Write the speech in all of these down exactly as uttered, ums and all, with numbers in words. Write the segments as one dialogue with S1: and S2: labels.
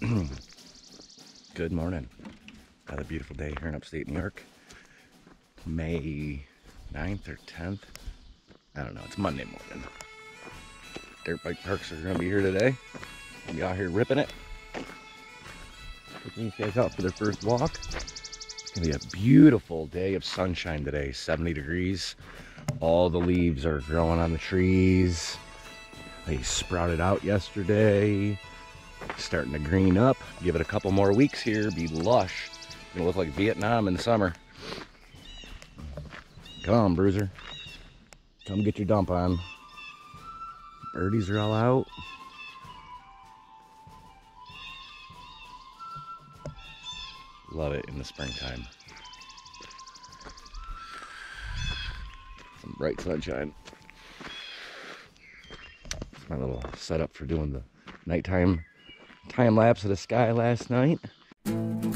S1: Good morning. Another beautiful day here in upstate New York. May ninth or tenth. I don't know. It's Monday morning. Dirt bike parks are going to be here today. We'll be out here ripping it. Taking these guys out for their first walk. It's going to be a beautiful day of sunshine today. seventy degrees. All the leaves are growing on the trees. They sprouted out yesterday. Starting to green up. Give it a couple more weeks here. Be lush. Gonna look like Vietnam in the summer. Come on, Bruiser. Come get your dump on. Birdies are all out. Love it in the springtime. Some bright sunshine. It's my little setup for doing the nighttime time lapse of the sky last night. The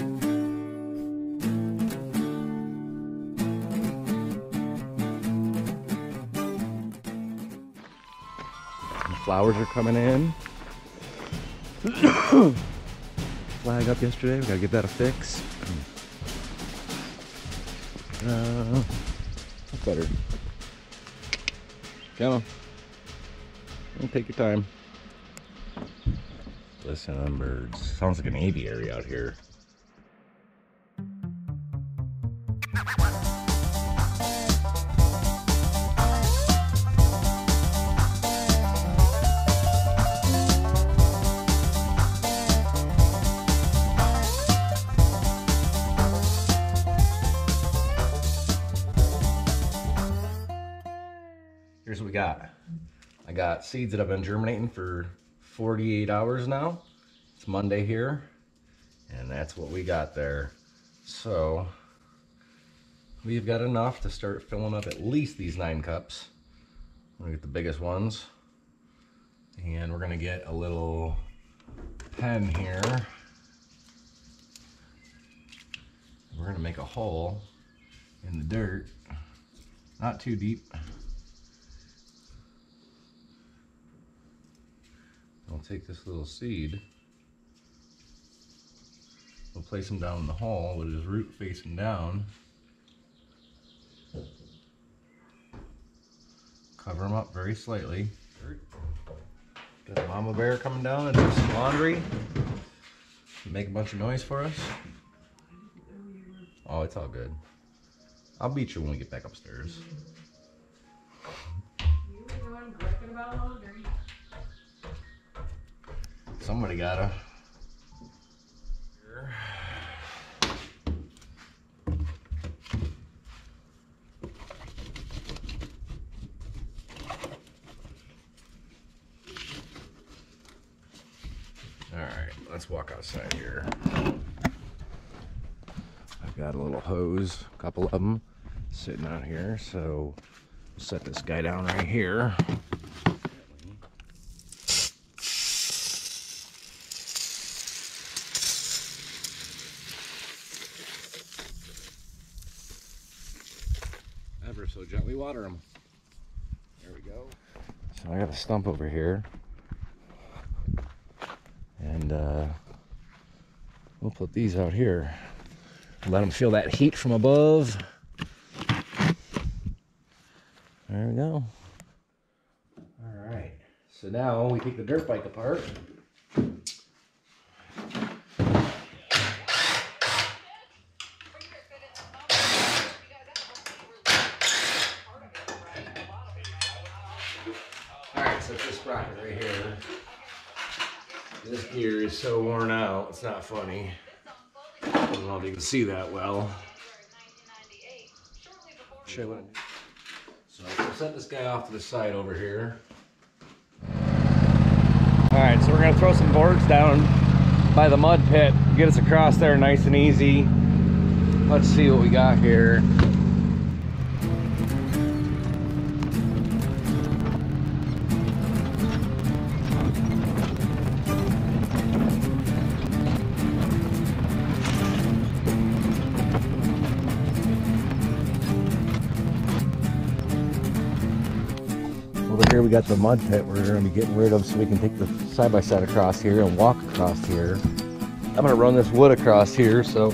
S1: flowers are coming in. Flag up yesterday, we gotta give that a fix. Uh, that's better. Come on. Take your time. Listen to them birds. Sounds like an aviary out here. Here's what we got. I got seeds that have been germinating for forty-eight hours now. It's Monday here, and that's what we got there. So we've got enough to start filling up at least these nine cups. I'm gonna get the biggest ones, and we're gonna get a little pen here. We're gonna make a hole in the dirt, not too deep. I'll take this little seed, we'll place him down in the hole with his root facing down, cover him up very slightly. Got a mama bear coming down and do some laundry, make a bunch of noise for us. Oh, it's all good. I'll beat you when we get back upstairs. Somebody gotta. All right, let's walk outside here. I've got a little hose, a couple of them sitting out here, so we'll set this guy down right here. Ever so gently water them. There we go. So I got a stump over here, and uh, we'll put these out here. Let them feel that heat from above. There we go. All right. So now we take the dirt bike apart. So this sprocket right here, this gear is so worn out, it's not funny. I don't know if you can see that well. So we'll set this guy off to the side over here. Alright, so we're going to throw some boards down by the mud pit, get us across there nice and easy. Let's see what we got here. Over here we got the mud pit we're going to be getting rid of so we can take the side-by-side across here and walk across here. I'm gonna run this wood across here, so.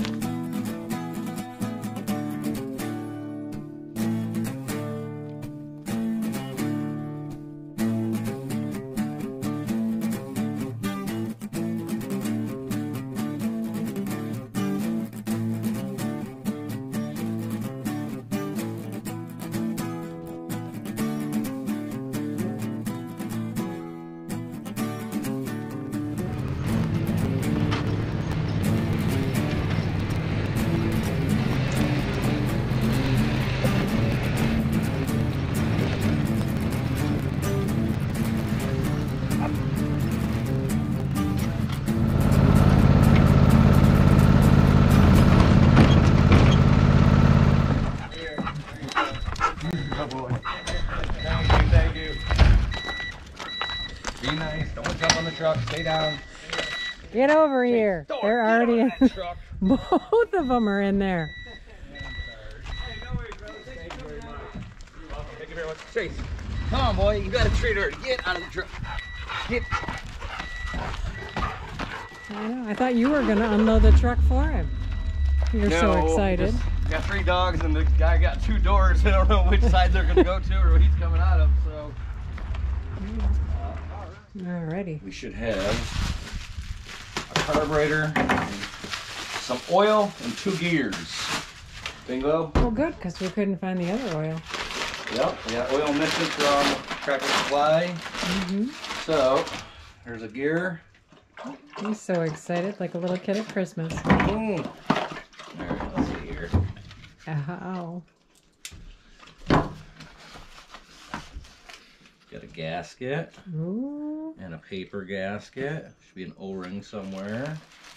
S2: Be nice. Don't jump on the truck. Stay down.
S3: Get over here.
S2: Don't
S3: They're
S2: get
S3: already
S2: on
S3: in.
S2: that truck.
S3: Both of them are in there.
S2: Thank you very much. Chase. Come on, boy. You got a treat her. Get out of the truck. Get.
S3: I know. I thought you were going to unload the truck for him. You're
S2: No,
S3: so excited.
S2: just got three dogs and the guy got two doors. I don't know which side they're going to go to or what he's coming out of. So.
S3: Alrighty.
S1: We should have a carburetor, some oil, and two gears. Bingo.
S3: Well, good, because we couldn't find the other oil.
S1: Yep, we got oil missing from Tractor Supply.
S3: Mm-hmm.
S1: So, there's a gear.
S3: He's so excited, like a little kid at Christmas.
S1: Mm. Alright, let's see here.
S3: Ow.
S1: Got a gasket.
S3: Ooh.
S1: And a paper gasket. Should be an O-ring somewhere.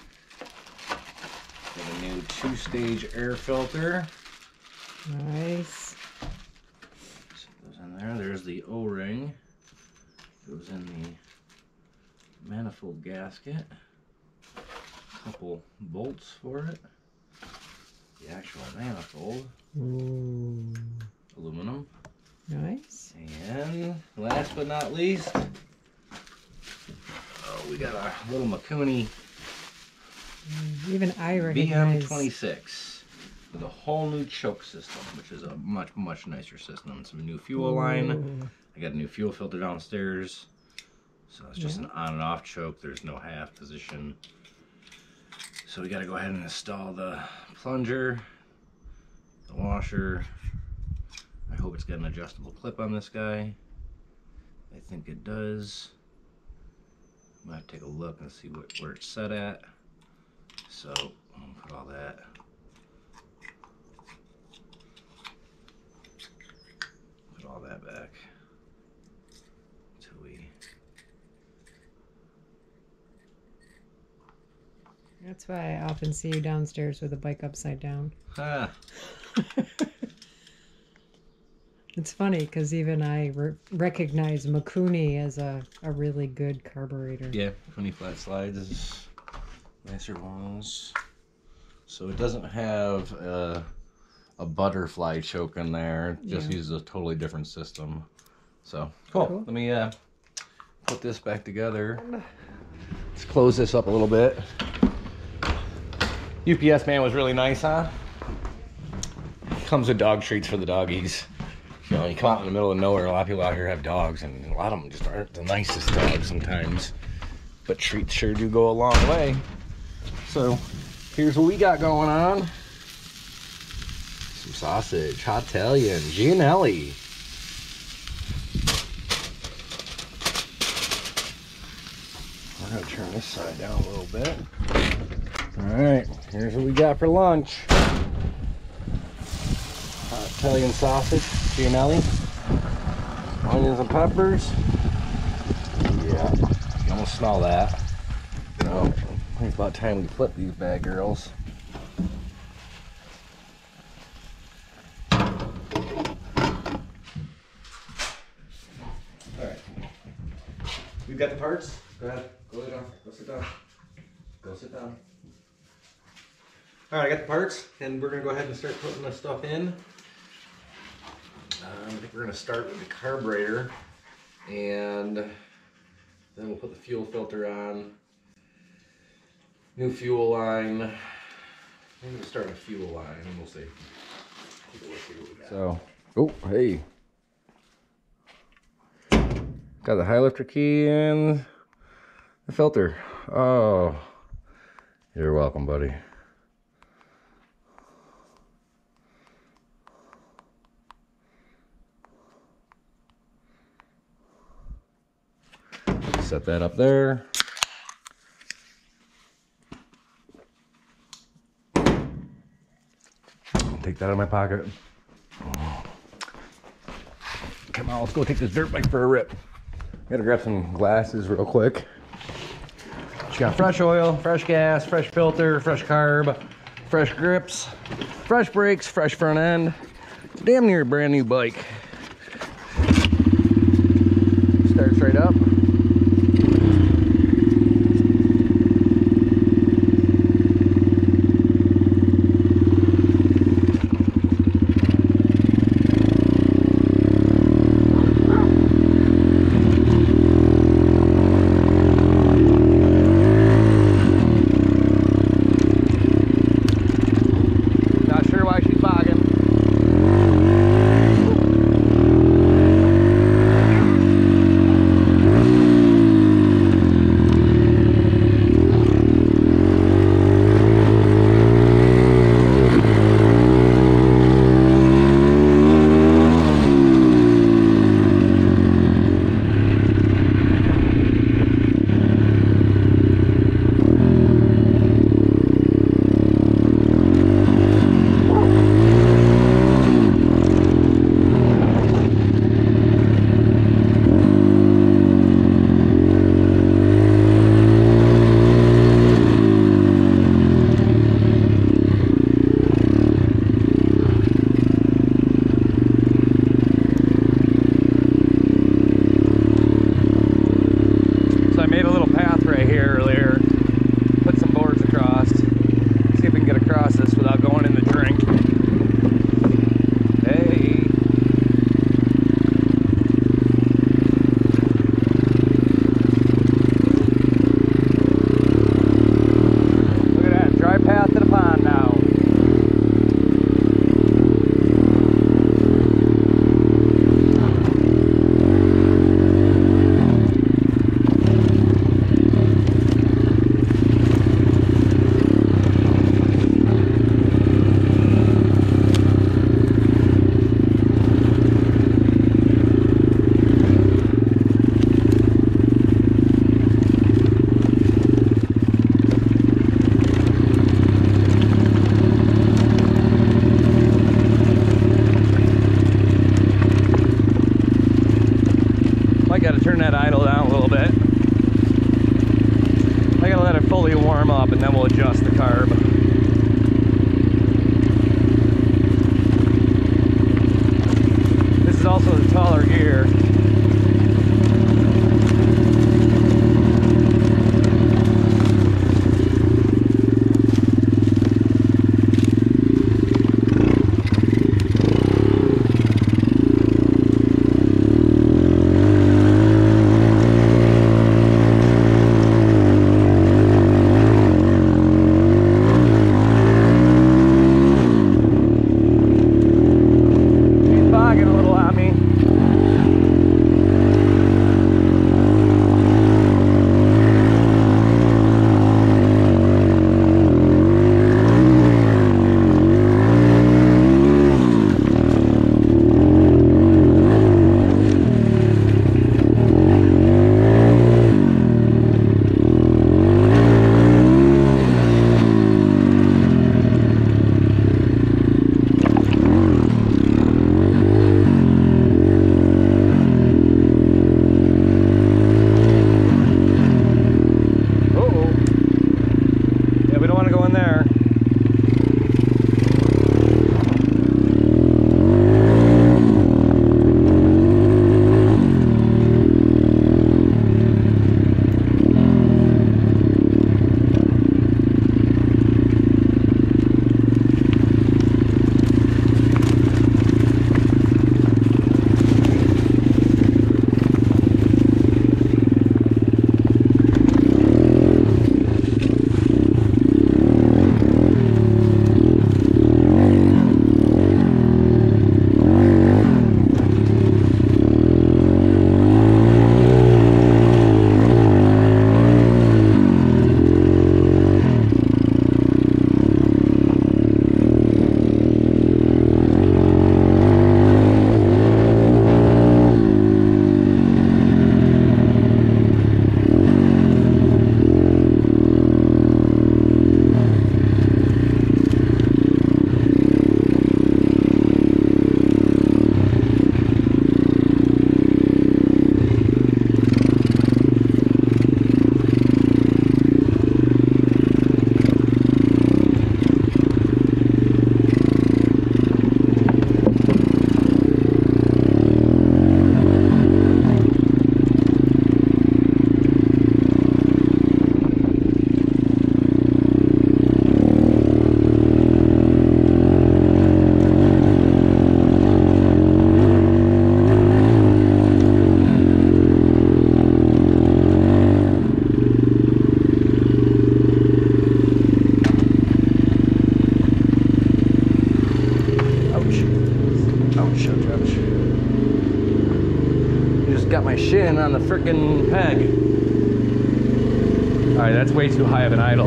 S1: Got a new two-stage air filter.
S3: Nice.
S1: So it goes in there. There's the O-ring. Goes in the manifold gasket. Couple bolts for it. The actual manifold.
S3: Ooh.
S1: Aluminum.
S3: Nice.
S1: And last but not least, oh, we got a little Makuni
S3: Even I
S1: B M
S3: recognize.
S1: twenty-six with a whole new choke system, which is a much, much nicer system. Some new fuel line.
S3: Ooh.
S1: I got a new fuel filter downstairs. So it's just
S3: Yeah.
S1: an on and off choke. There's no half position. So we got to go ahead and install the plunger, the washer. I hope it's got an adjustable clip on this guy. I think it does. I'm gonna take a look and see what, where it's set at. So I'm gonna put all that. Put all that back until we.
S3: That's why I often see you downstairs with a bike upside down.
S1: Ah.
S3: It's funny because even I re recognize Makuni as a, a really good carburetor.
S1: Yeah, twenty flat slides is nicer ones. So it doesn't have a, a butterfly choke in there. It just
S3: Yeah.
S1: uses a totally different system. So cool.
S3: Cool.
S1: Let me uh, put this back together. Let's close this up a little bit. U P S man was really nice, huh? Comes with dog treats for the doggies. You know, you come out in the middle of nowhere, a lot of people out here have dogs, and a lot of them just aren't the nicest dogs sometimes. But treats sure do go a long way. So, here's what we got going on. Some sausage, hot Italian, Gianelli. We're gonna turn this side down a little bit. Alright, here's what we got for lunch. Hot Italian sausage, Gianelli, onions and peppers. Yeah, you almost smell that. No, I think it's about time we flip these bad girls. Alright, we've got the parts. Go ahead, go lay down, go sit down. Go sit down. Alright, I got the parts, and we're going to go ahead and start putting this stuff in. Um, I think we're going to start with the carburetor, and then we'll put the fuel filter on. New fuel line. Maybe we'll start a fuel line and we'll see. Take a look, see what we got. So, oh, hey. Got the high lifter key and the filter. Oh, you're welcome, buddy. Set that up there. Take that out of my pocket. Come on, let's go take this dirt bike for a rip. Gotta grab some glasses real quick. She got fresh oil, fresh gas, fresh filter, fresh carb, fresh grips, fresh brakes, fresh front end. Damn near a brand new bike. Start straight up. frickin' peg. All right, that's way too high of an idle.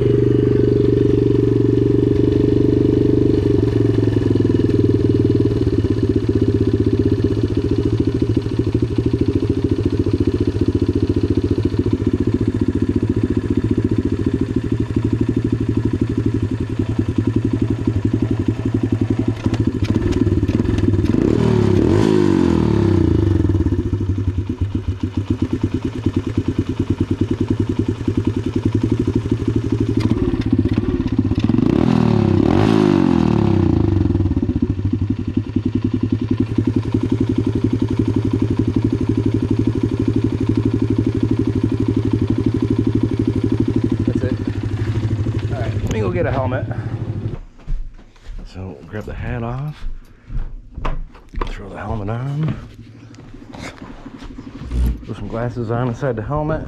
S1: Get a helmet. So grab the hat off, throw the helmet on, put some glasses on inside the helmet.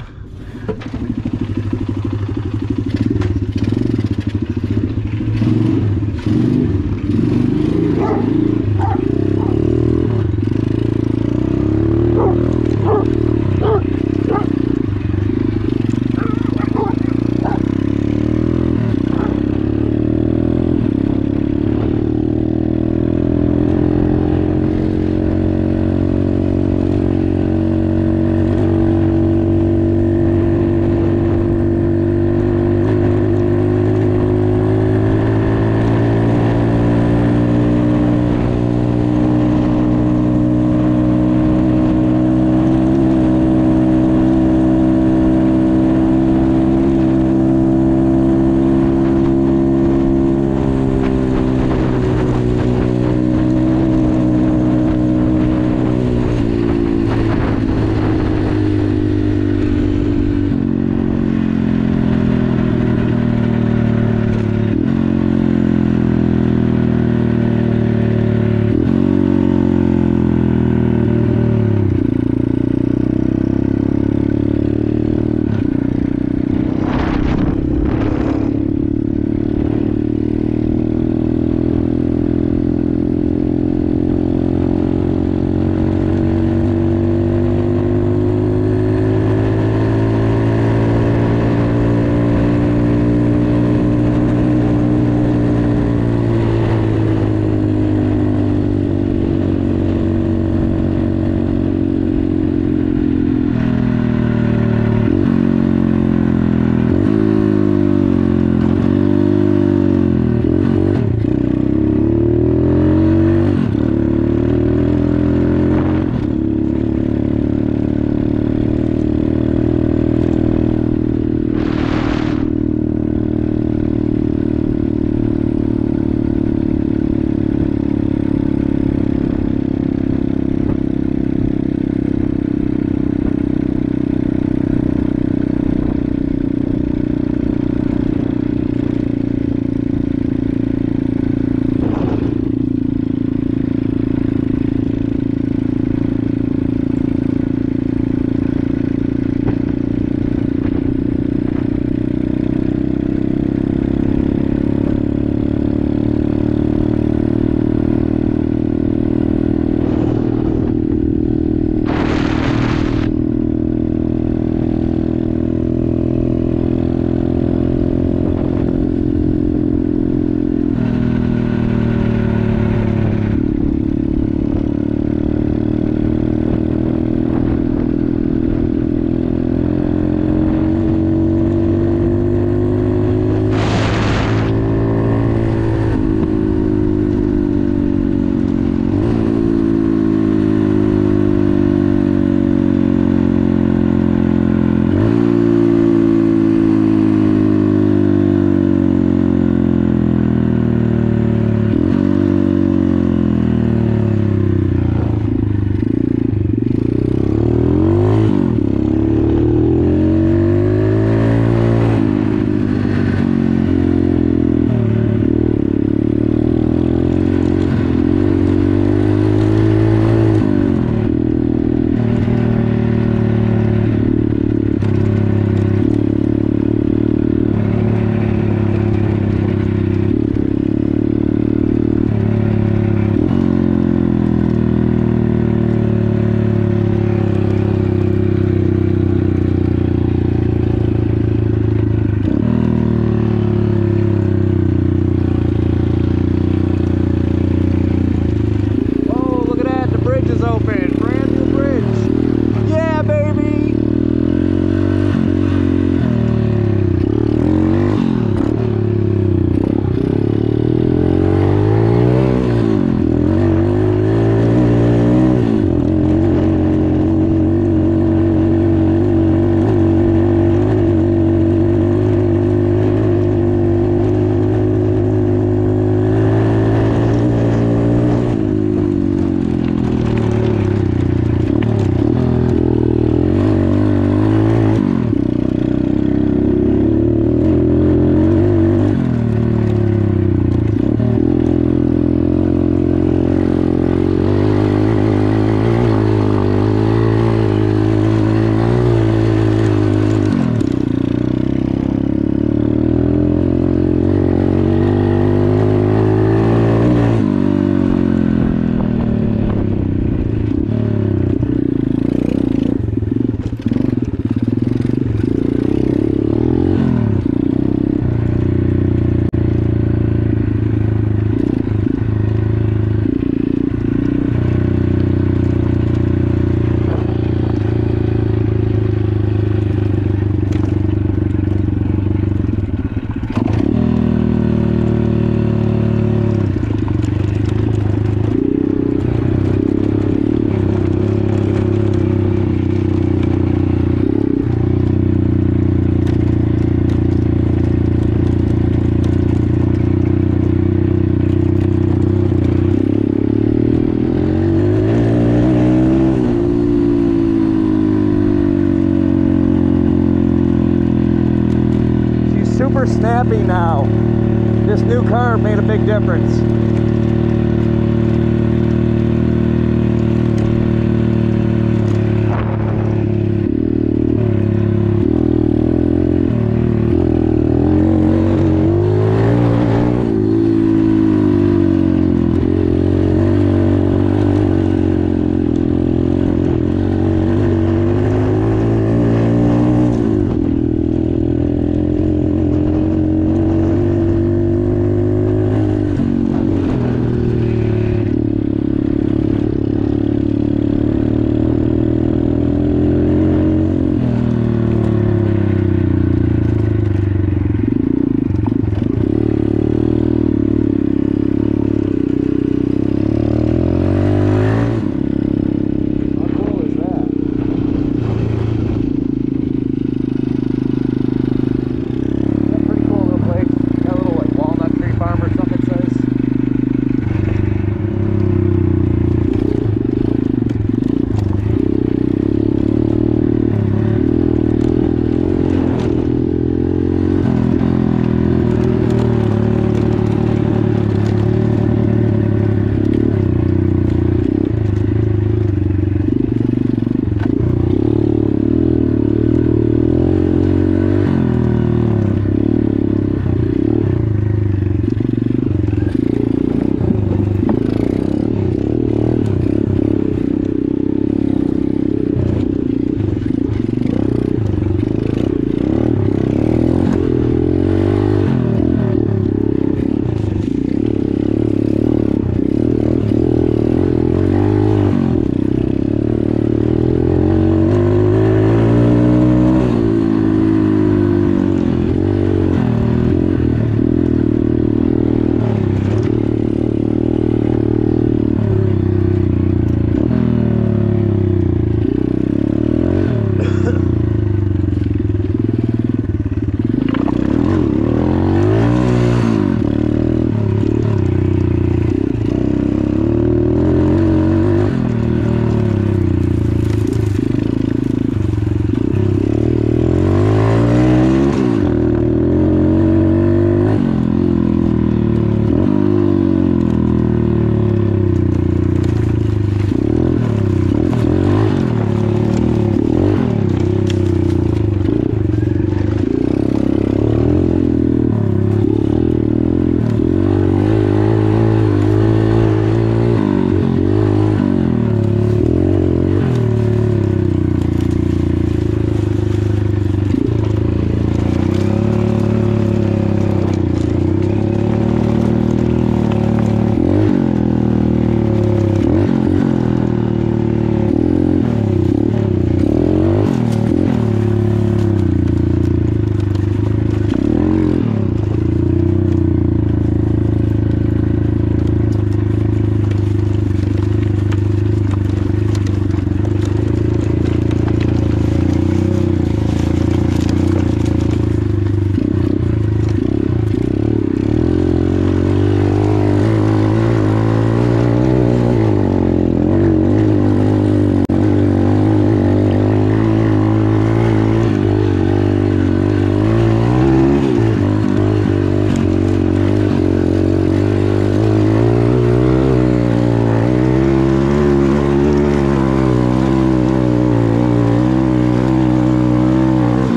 S1: more snappy now. This new carb made a big difference.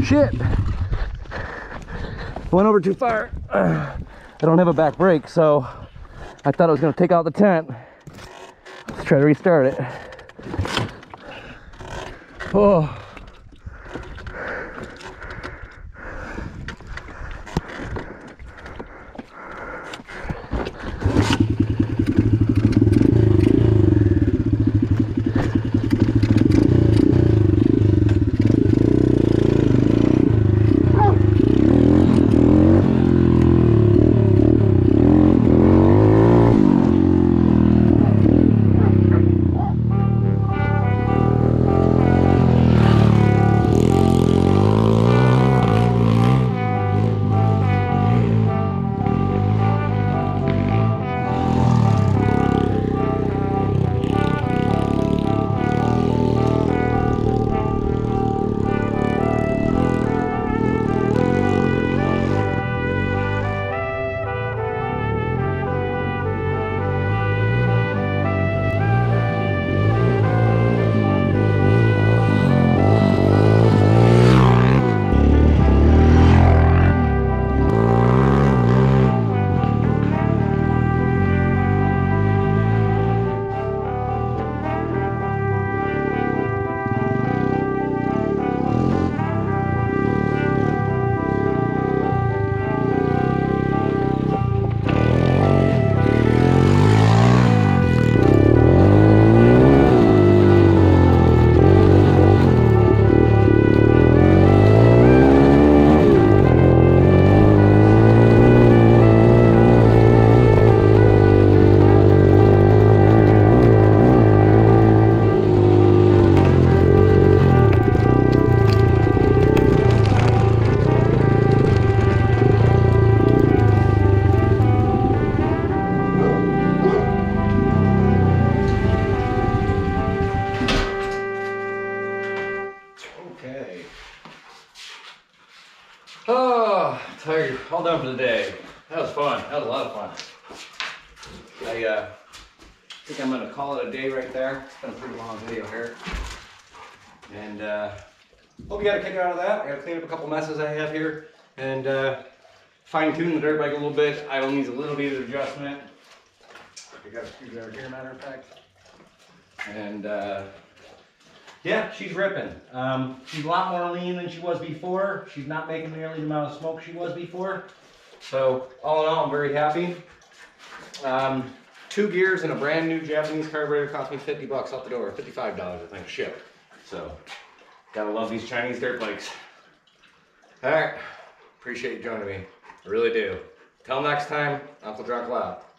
S2: Shit! Went over too far. I don't have a back brake, so I thought I was gonna take out the tent. Let's try to restart it. Oh.
S1: Oh, tired. All done for the day. That was fun. That was a lot of fun. I uh, think I'm gonna call it a day right there. It's been a pretty long video here. And uh, hope you got a kick out of that. I gotta clean up a couple messes I have here and uh, fine tune the dirt bike a little bit. Idle needs a little bit of adjustment. I got a screwdriver here, matter of fact. And uh, yeah, she's ripping. Um, she's a lot more lean than she was before. She's not making nearly the amount of smoke she was before. So all in all, I'm very happy. Um, two gears and a brand new Japanese carburetor cost me fifty bucks out the door, fifty-five dollars I think, shipped. So gotta love these Chinese dirt bikes. All right, appreciate you joining me. I really do. Till next time, UncleDruncle out.